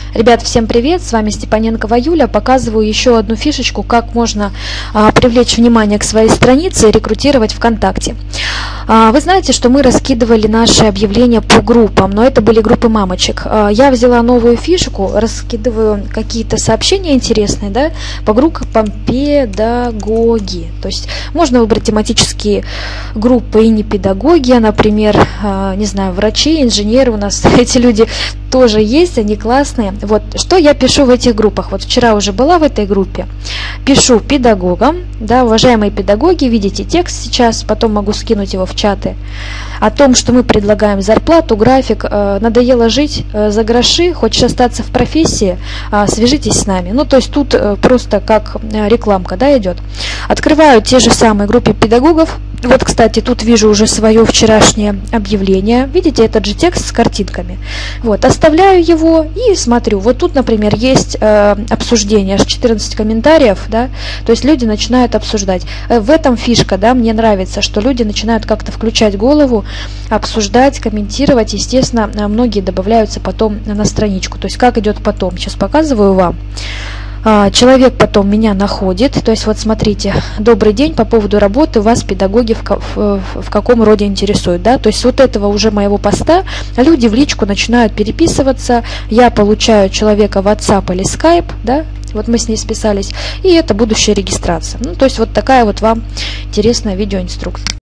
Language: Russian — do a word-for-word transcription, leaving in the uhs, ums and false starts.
Ребят, всем привет! С вами Степаненкова Юля. Показываю еще одну фишечку, как можно а, привлечь внимание к своей странице и рекрутировать ВКонтакте. А, вы знаете, что мы раскидывали наши объявления по группам, но это были группы мамочек. А, я взяла новую фишку, раскидываю какие-то сообщения интересные, да, по группам педагоги. То есть можно выбрать тематические группы и не педагоги, а, например, а, не знаю, врачи, инженеры. У нас эти люди тоже есть, они классные. Вот что я пишу в этих группах. Вот вчера уже была в этой группе. Пишу педагогам, да, уважаемые педагоги, видите текст сейчас, потом могу скинуть его в чаты, о том, что мы предлагаем зарплату, график, э, надоело жить э, за гроши, хочешь остаться в профессии, э, свяжитесь с нами. Ну, то есть тут э, просто как э, рекламка, да, идет. Открываю те же самые группы педагогов. Вот, кстати, тут вижу уже свое вчерашнее объявление. Видите, этот же текст с картинками. Вот, оставляю его и смотрю. Вот тут, например, есть э, обсуждение, аж четырнадцать комментариев, да, то есть люди начинают обсуждать. Э, в этом фишка, да, мне нравится, что люди начинают как-то включать голову, обсуждать, комментировать. Естественно, многие добавляются потом на страничку. То есть как идет потом. Сейчас показываю вам. Человек потом меня находит, то есть вот смотрите, добрый день, по поводу работы вас педагоги в, в, в каком роде интересуют, да, то есть вот этого уже моего поста люди в личку начинают переписываться, я получаю человека в WhatsApp или Skype, да, вот мы с ней списались, и это будущая регистрация. Ну, то есть вот такая вот вам интересная видеоинструкция.